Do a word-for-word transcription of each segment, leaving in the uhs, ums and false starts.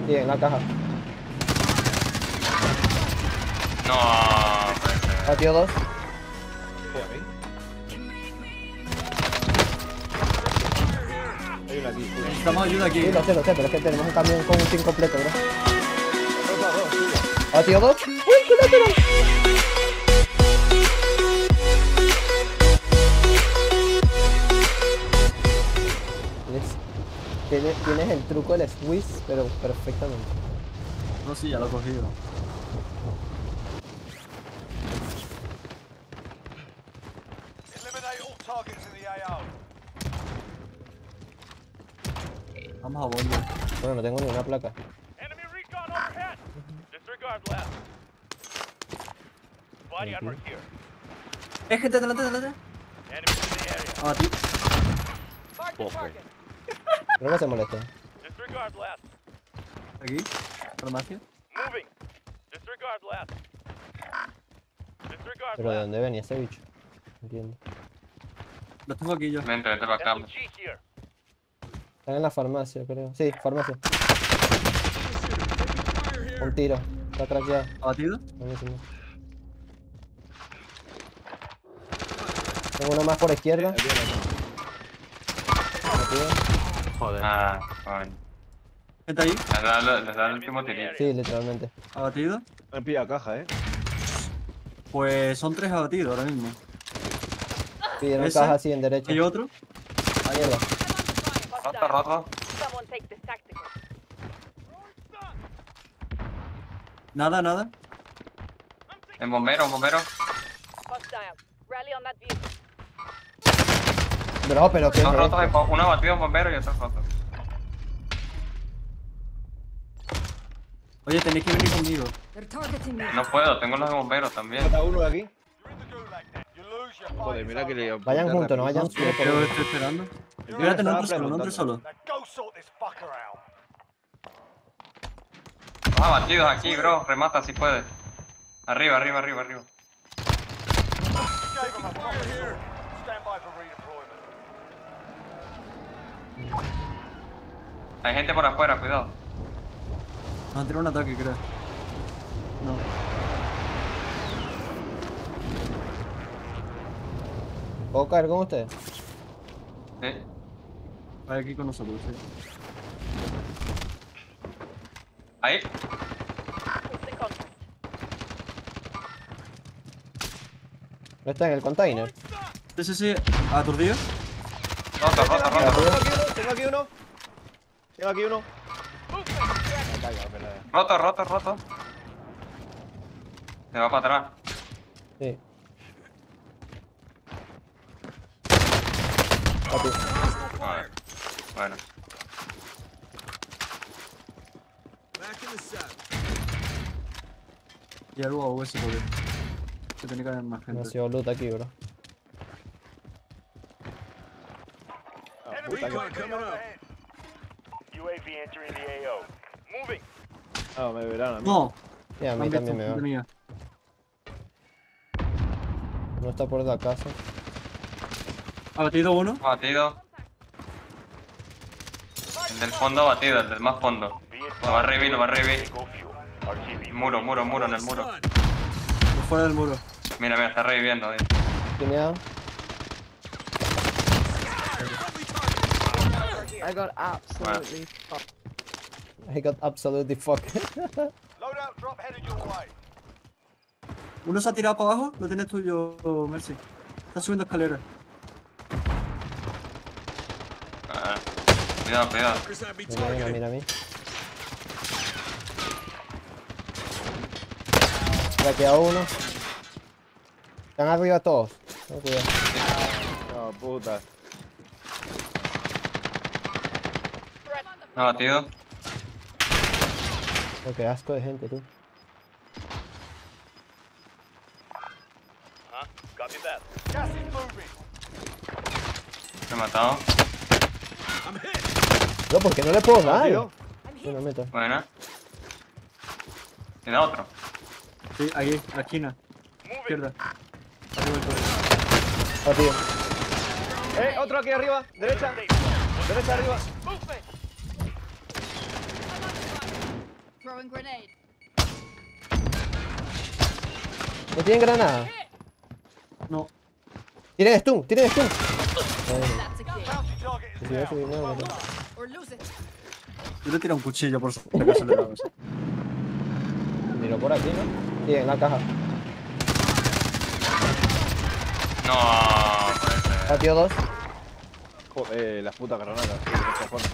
Sí, en la caja. No, puede ser. Batió dos. Hay una aquí. Necesitamos ayuda aquí. Sí, lo sé, lo sé, pero es que tenemos un camión con un team completo, bro. Batió dos. ¡Uy, qué lateral! Tienes, tienes, tienes el truco del squeeze, pero perfectamente. No, sí, ya lo he cogido. Vamos a volver. Bueno, no tengo ni una placa. Enemy recon overhead. Disregard left. Body armor here. ¡Eh, gente, adelante, adelante! Enemy in the area. Ah, tío. Mark the target. Creo que se molestó. Disregard left. Aquí. Farmacia. Moving. Disregard left. Disregard Pero ¿de left. dónde venía ese bicho? No entiendo. Lo tengo aquí yo. Vente, vente para acá. S M G here. Están en la farmacia, creo. Sí, farmacia. Un tiro. Está craqueado. ¿Abatido? Buenísimo. Tengo uno más por izquierda. Batido. Joder. Ah, coño. ¿Gente ahí? Les da, les da el último tirito. Sí, literalmente. ¿Abatido? Me pilla caja, eh. Pues son tres abatidos ahora mismo. Pidieron ¿Ese? caja así en derecha. ¿Hay otro? Ah, mierda. Roto, roto. Someone take this tactical. Nada, nada. En bombero, bombero. Hostile. Rally on that vehicle. Bro, pero qué es Dos rotos, en esto? bo- uno batido en bombero y otro roto. Oye, tenéis que venir conmigo. They're targeting me. No puedo, tengo los de bomberos también. Mata uno de aquí. Joder, mira que le Vayan juntos, no vayan solo por Yo uno. estoy esperando. El Fíjate, no estaba entre solo, no entre preguntando. solo. Now go sort this fucker out. Ah, batidos aquí, bro. Remata si puedes. Arriba, arriba, arriba, arriba. Gave him a proper here. Stand by for redeployment. Hay gente por afuera, cuidado. Nos han tirado un ataque, creo. No. ¿Puedo caer con ustedes? Sí. Hay aquí con nosotros, sí. Ahí. Instant contact. Está en el container. Sí, sí, sí. ¿Aturdido? Roto, roto, roto. Tengo aquí uno. Tengo aquí uno. Me caigo, pelea. Roto, roto, roto. Se va para atrás. Sí. Papi. Vale. Bueno. Y algo a U S, joder. Que tiene que haber más gente. Demasiado loot aquí, bro. Ah, Enemy puta que- U A V overhead. U A V entering the A O. Moving. Ah, me verán a mí. No. Sí, a mí han también me visto, va. mía. No está por la casa. Abatido uno. Batido. El del fondo batido, el del más fondo. Lo va a revivir, lo va a revivir. Go fuel. R T B. Muro, muro, muro, en el muro. Por fuera del muro. Mira, mira, está reviviendo ahí. Tineado. I got absolutely fucked. I got absolutely fucked. Loadout drop headed your way. Uno se ha tirado para abajo. Lo tienes tuyo, Mercy. Está subiendo escaleras. Ah, cuidado, cuidado. Mira, mira, mira a mí. Craqueado uno. Están arriba todos. Ten cuidado. No, puta. No, batido. Oh, qué asco de gente, tú. Huh? Copy that. Gas is moving. Me he matado. No, ¿por qué no le puedo dar? Tío. No me meto. Buena. Queda otro. Sí, ahí, a la esquina. Moving. Izquierda. Arriba del torre. Oh, tío. Eh, otro aquí arriba. Derecha. Derecha arriba. Throwing grenade. ¿No tienen granada? No. ¡Tienen stun! ¡Tienen stun! Bueno, That's a kill. Bounty target is si voy a down. subir, no, no, no. Or lose it. Yo le tiro un cuchillo por si acaso le damos. Tiro por aquí, ¿no? Sí, en la caja. No, puede ser. Patio dos. Joder, las putas granadas. tío, qué cojones.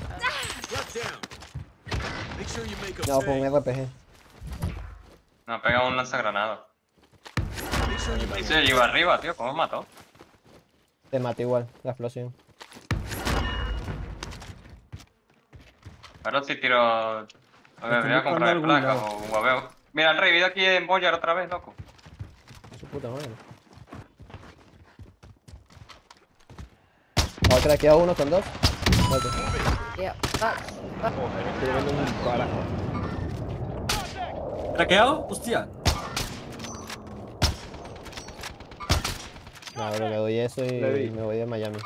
No, con un R P G. No, ha pegado un lanzagranada. Y se iba arriba, tío, ¿cómo mató? Te mata igual, la explosión. Ahora sí tiro. A ver, voy a buscando comprar algún placas lado. o guaveo. Mira, el revivido aquí en Boyar otra vez, loco. Su puta madre. Vamos a craquear uno con dos. Vale. Yeah, that's, that's Joder, me estoy viendo un carajo. ¿Traqueado? Hostia. No, pero me doy eso y Le di. me voy de Miami.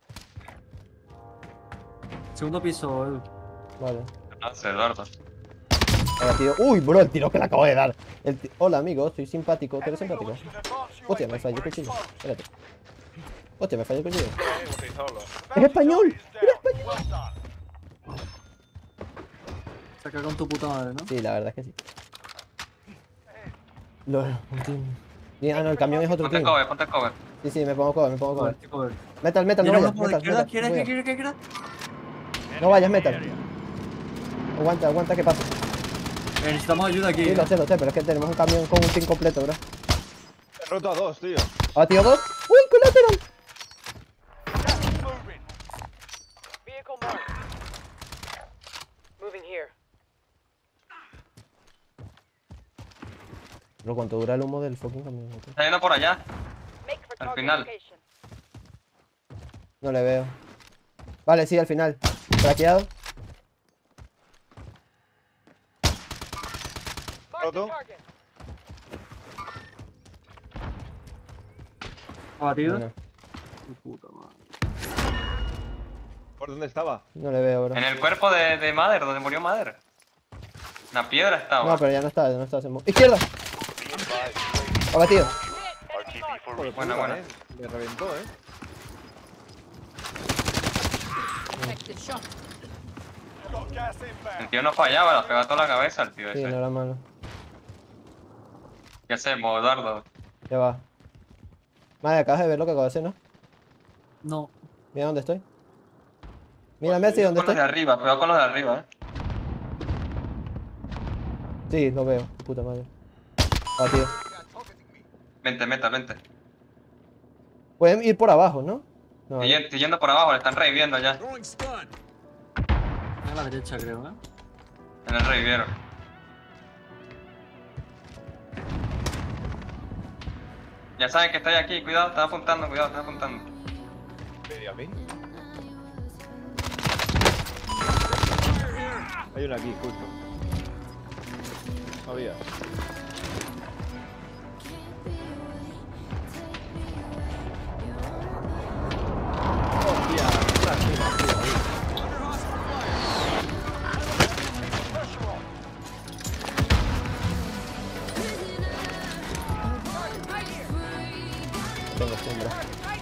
Segundo piso, Edu. Vale. No sé, Eduardo. Ahora, tío. Uy, bro, el tiro que le acabo de dar. El ti- Hola, amigo, soy simpático. ¿Tú eres simpático? Hostia, me falló el cuchillo. Espérate. Hostia, me falló el cuchillo. ¡Es español! Saca con tu puta madre, ¿no? Sí, la verdad es que sí. Lol, un team. Y- Ah, no, el camión es otro Ponte team. cover, ponte cover. Sí, sí, me pongo cover, me pongo Cover, cover. cover. Metal, metal, no Viene vayas, uno por la metal, izquierda. metal. ¿Quieres no que vayas. quiere que quiera? No vayas, metal. Aguanta, aguanta, ¿qué pasa? Eh, necesitamos ayuda aquí. Sí, lo sé, lo sé, pero es que tenemos un camión con un team completo, bro. He roto a dos, tío. ¿Ha batido dos? ¡Uy, colateral! Vehicle marked. Moving here. Bro, ¿cuánto dura el humo del fucking camión? Está yendo por allá. Make for Al target final. location. No le veo. Vale, sí, al final. Craqueado. Mark the Roto. target. Abatido. Bueno, Tu puta madre. ¿Por dónde estaba? no le veo, bro. En el cuerpo de, de Mother, donde murió Mother. Una piedra estaba. No, pero ya no está, ya no está. se mo- ¡Izquierda! Abatido. R T B for Joder, Buena, puta, buena. eh. Me reventó, eh. Effective shot. got gas inbound. El tío no fallaba, la pegaba toda la cabeza el tío Sí, ese. no era malo. ¿Qué hacemos, Eduardo? Ya va. Madre, acabas de ver lo que acabo de hacer, ¿no? No. Mira dónde estoy. Mira, Messi, ¿dónde Con los de estoy? arriba, pegado con los de arriba, eh. Sí, lo veo. Puta madre. Abatido. Vente, meta, vente. Pueden ir por abajo, ¿no? No, Estoy, estoy yendo por abajo, le están reviviendo ya. A la derecha, creo, ¿eh? En el revivieron. Ya saben que estoy aquí, cuidado, están apuntando, cuidado, están apuntando. ¿Medio a mí? Hay una aquí, justo. Había. Hostia, una encima, tío, ahí. tengo sombra.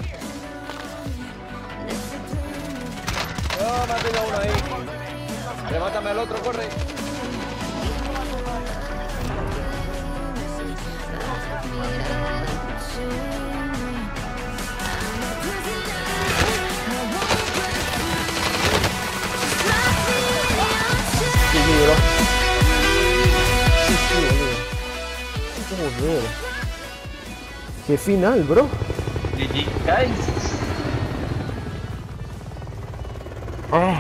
No, me ha pegado uno ahí. Remátame al otro, corre. Sí, sí, bro. Sí, sí, boludo. Joder. Qué final, bro. G G, guys. Ah.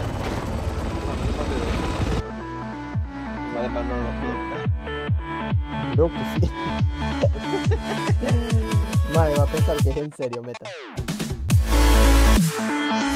Vale, para no los Bro, que sí. Madre, va a pensar que es en serio, meta.